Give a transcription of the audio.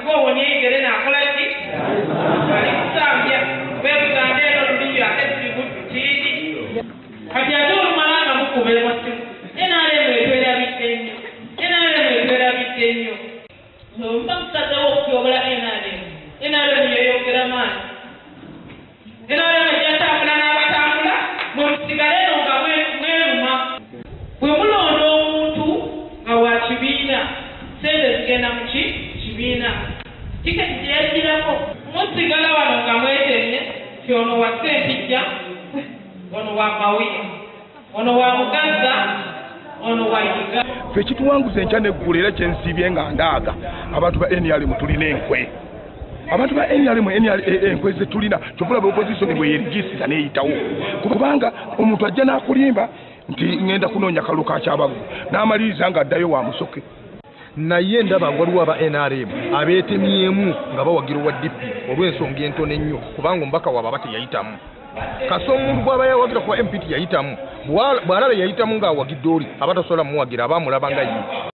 kuko wonyegere na akolaki alisambya bebugande no luliyo atesibuttiri kati ate olumalanga mukubere wasimu enaalemu etwera bitennyo nomba musazewo okutyobola enaalemu yeyogera maani enaalemu ejatambula n'abatambula mwemusigale eno nga mweruma bwe mulonda omuntu nga wa kibiina sente zigenda mu kibiina tiketi gyeyagirako musigala wano nga mwetemye ti ono wa Ssempijja ono wa Mawuya ono wa Mugaza ono wa Yiga fe kituwanguza enkya neggulu era kyensiibye nga ndaaga abantu ba NRM tulina enkwe abantu ba NRM enkwe ze tulina kyobulaba opposition bwe yerigisiza neeyitawo kubanga omuntu ajja n'akulimba nti ngenda kunoonya kalulu ka kyabagu n'amaliriza nga addayo wa musoke naye ndaba waliwo aba NRM abeetemyemu nga bawagira wa DP olw'ensonga entono ennyo kubanga omubaka waabwe aba teyayitamu kasonga bw'aba yawagira kuba MP yayitamu bw'alaba yayitamu ng'awagidde oli aba tasobola mumuwagira aba amulaba nga ye